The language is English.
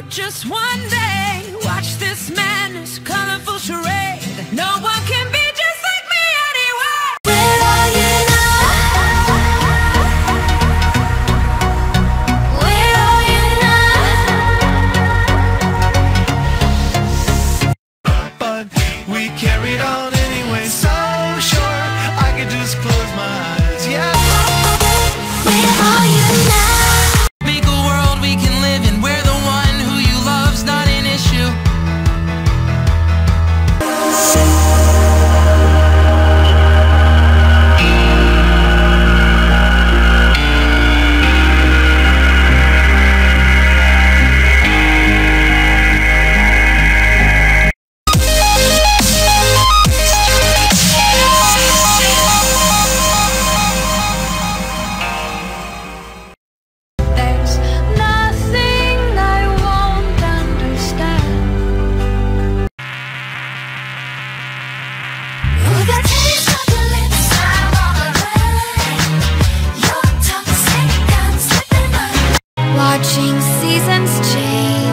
just one day. Watch this madness, colorful charade. No one can be just like me anyway. Where are you now? Where are you now? But we carried on anyway, so sure I could just close my eyes, yeah. Where are you now? Watching seasons change.